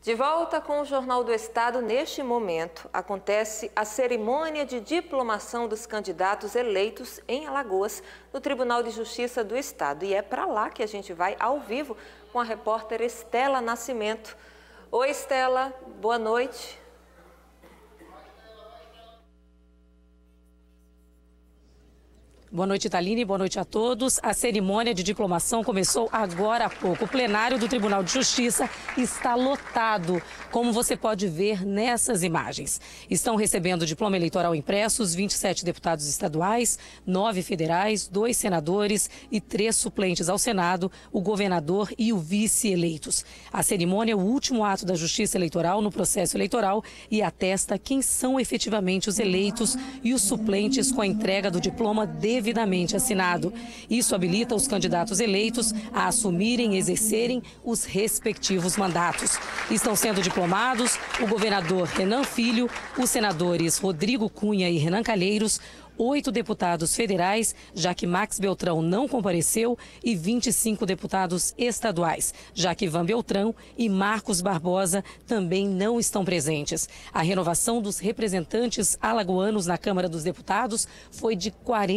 De volta com o Jornal do Estado, neste momento, acontece a cerimônia de diplomação dos candidatos eleitos em Alagoas, no Tribunal de Justiça do Estado. E é para lá que a gente vai ao vivo com a repórter Estela Nascimento. Oi, Estela, boa noite. Boa noite, Thaline. Boa noite a todos. A cerimônia de diplomação começou agora há pouco. O plenário do Tribunal de Justiça está lotado, como você pode ver nessas imagens. Estão recebendo diploma eleitoral impressos 27 deputados estaduais, 9 federais, 2 senadores e 3 suplentes ao Senado, o governador e o vice eleitos. A cerimônia é o último ato da Justiça Eleitoral no processo eleitoral e atesta quem são efetivamente os eleitos e os suplentes com a entrega do diploma devidamente assinado. Isso habilita os candidatos eleitos a assumirem e exercerem os respectivos mandatos. Estão sendo diplomados o governador Renan Filho, os senadores Rodrigo Cunha e Renan Calheiros, 8 deputados federais, já que Max Beltrão não compareceu, e 25 deputados estaduais, já que Ivan Beltrão e Marcos Barbosa também não estão presentes. A renovação dos representantes alagoanos na Câmara dos Deputados foi de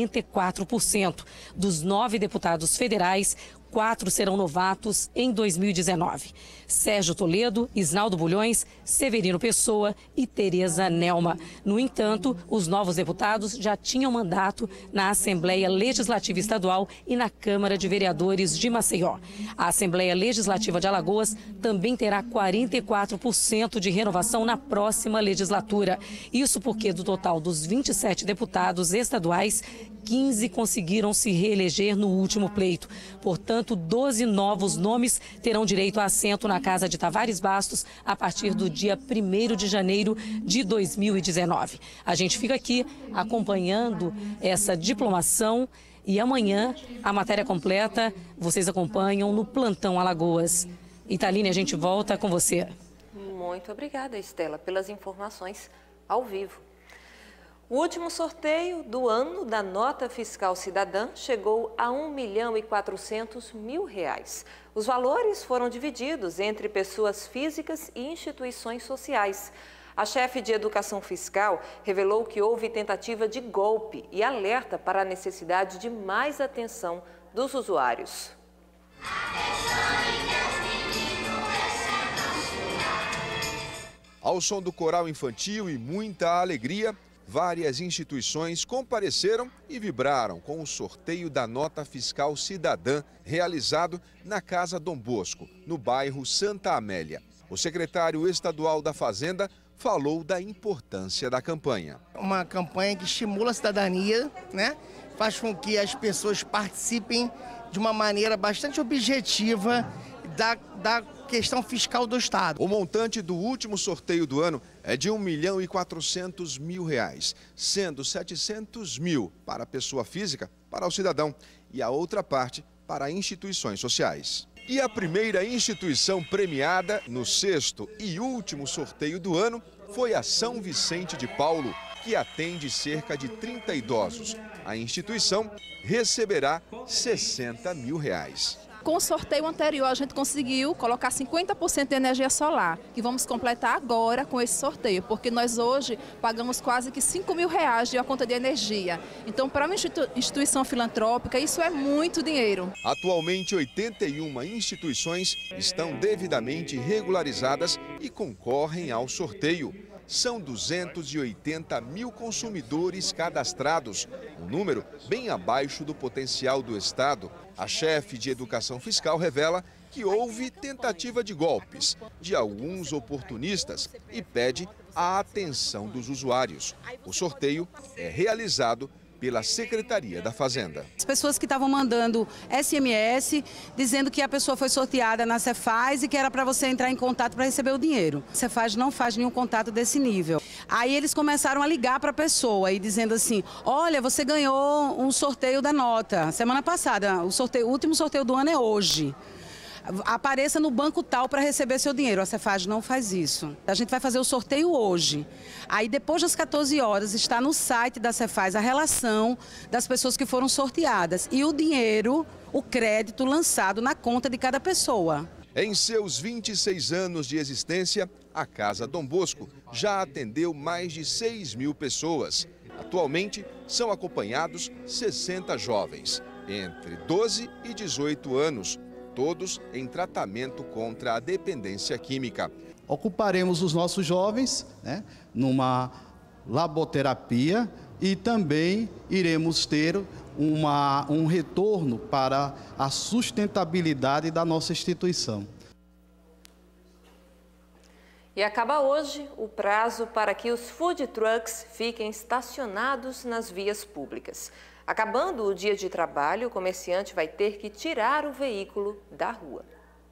44%. Dos 9 deputados federais, 4 serão novatos em 2019. Sérgio Toledo, Isnaldo Bulhões, Severino Pessoa e Tereza Nelma. No entanto, os novos deputados já tinham mandato na Assembleia Legislativa Estadual e na Câmara de Vereadores de Maceió. A Assembleia Legislativa de Alagoas também terá 44% de renovação na próxima legislatura. Isso porque do total dos 27 deputados estaduais, 15 conseguiram se reeleger no último pleito. Portanto, 12 novos nomes terão direito a assento na Casa de Tavares Bastos a partir do dia 1º de janeiro de 2019. A gente fica aqui acompanhando essa diplomação e amanhã a matéria completa vocês acompanham no Plantão Alagoas. Italine, a gente volta com você. Muito obrigada, Estela, pelas informações ao vivo. O último sorteio do ano da Nota Fiscal Cidadã chegou a R$ 1.400.000. Os valores foram divididos entre pessoas físicas e instituições sociais. A chefe de Educação Fiscal revelou que houve tentativa de golpe e alerta para a necessidade de mais atenção dos usuários. Ao som do coral infantil e muita alegria, várias instituições compareceram e vibraram com o sorteio da Nota Fiscal Cidadã, realizado na Casa Dom Bosco, no bairro Santa Amélia. O secretário estadual da Fazenda falou da importância da campanha. Uma campanha que estimula a cidadania, né? Faz com que as pessoas participem de uma maneira bastante objetiva da questão fiscal do Estado. O montante do último sorteio do ano é de R$ 1.400.000, sendo 700 mil para a pessoa física, para o cidadão, e a outra parte para instituições sociais. E a primeira instituição premiada no 6º e último sorteio do ano foi a São Vicente de Paulo, que atende cerca de 30 idosos. A instituição receberá R$ 60 mil. Com o sorteio anterior, a gente conseguiu colocar 50% de energia solar, que vamos completar agora com esse sorteio, porque nós hoje pagamos quase que R$ 5.000 de uma conta de energia. Então, para uma instituição filantrópica, isso é muito dinheiro. Atualmente, 81 instituições estão devidamente regularizadas e concorrem ao sorteio. São 280 mil consumidores cadastrados, um número bem abaixo do potencial do Estado. A chefe de Educação Fiscal revela que houve tentativa de golpes de alguns oportunistas e pede a atenção dos usuários. O sorteio é realizado pela Secretaria da Fazenda. As pessoas que estavam mandando SMS dizendo que a pessoa foi sorteada na Cefaz e que era para você entrar em contato para receber o dinheiro. A Cefaz não faz nenhum contato desse nível. Aí eles começaram a ligar para a pessoa e dizendo assim: olha, você ganhou um sorteio da nota semana passada, o último sorteio do ano é hoje. Apareça no banco tal para receber seu dinheiro. A Cefaz não faz isso. A gente vai fazer o sorteio hoje. Aí depois das 14 horas está no site da Cefaz a relação das pessoas que foram sorteadas e o dinheiro, o crédito lançado na conta de cada pessoa. Em seus 26 anos de existência, a Casa Dom Bosco já atendeu mais de 6.000 pessoas. Atualmente, são acompanhados 60 jovens, entre 12 e 18 anos, todos em tratamento contra a dependência química. Ocuparemos os nossos jovens, numa laboterapia e também iremos ter um retorno para a sustentabilidade da nossa instituição. E acaba hoje o prazo para que os food trucks fiquem estacionados nas vias públicas. Acabando o dia de trabalho, o comerciante vai ter que tirar o veículo da rua.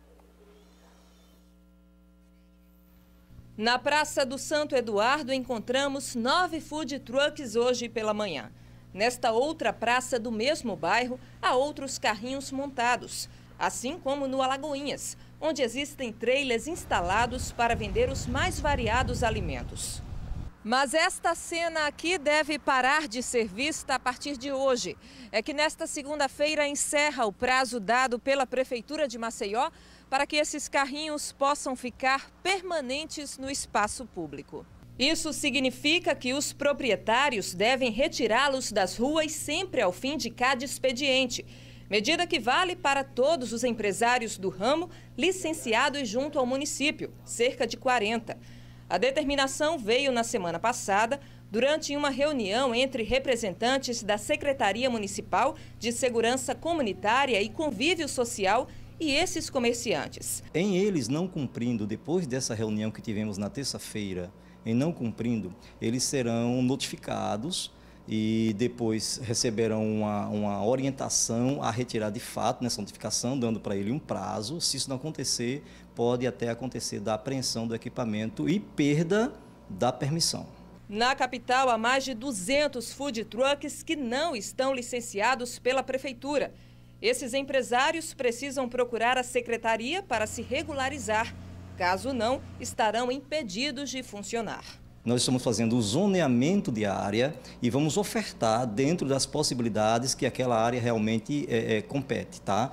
Na Praça do Santo Eduardo, encontramos 9 food trucks hoje pela manhã. Nesta outra praça do mesmo bairro, há outros carrinhos montados, assim como no Alagoinhas, onde existem trailers instalados para vender os mais variados alimentos. Mas esta cena aqui deve parar de ser vista a partir de hoje. É que nesta segunda-feira encerra o prazo dado pela Prefeitura de Maceió para que esses carrinhos possam ficar permanentes no espaço público. Isso significa que os proprietários devem retirá-los das ruas sempre ao fim de cada expediente. Medida que vale para todos os empresários do ramo licenciados junto ao município, cerca de 40. A determinação veio na semana passada, durante uma reunião entre representantes da Secretaria Municipal de Segurança Comunitária e Convívio Social e esses comerciantes. Em eles não cumprindo, depois dessa reunião que tivemos na terça-feira, em não cumprindo, eles serão notificados e depois receberão uma orientação a retirar de fato nessa notificação, dando para ele um prazo. Se isso não acontecer, pode até acontecer da apreensão do equipamento e perda da permissão. Na capital, há mais de 200 food trucks que não estão licenciados pela Prefeitura. Esses empresários precisam procurar a secretaria para se regularizar. Caso não, estarão impedidos de funcionar. Nós estamos fazendo o zoneamento de área e vamos ofertar dentro das possibilidades que aquela área realmente compete, tá?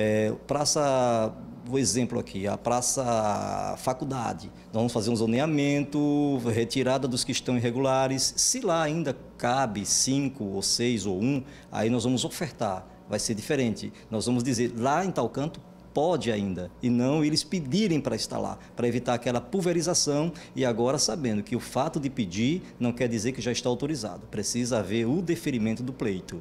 Praça, o exemplo aqui, a Praça Faculdade. Nós vamos fazer um zoneamento, retirada dos que estão irregulares. Se lá ainda cabe 5 ou 6 ou 1, aí nós vamos ofertar. Vai ser diferente. Nós vamos dizer, lá em tal canto, pode ainda, e não eles pedirem para instalar, para evitar aquela pulverização e agora sabendo que o fato de pedir não quer dizer que já está autorizado, precisa haver o deferimento do pleito.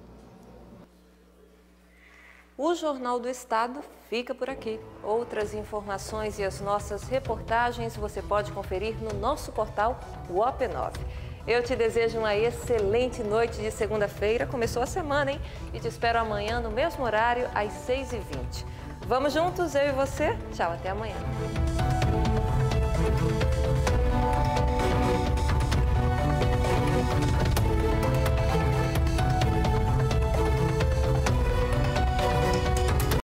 O Jornal do Estado fica por aqui. Outras informações e as nossas reportagens você pode conferir no nosso portal UOP9. Eu te desejo uma excelente noite de segunda-feira, começou a semana, hein? E te espero amanhã no mesmo horário, às 6h20. Vamos juntos, eu e você? Tchau, até amanhã.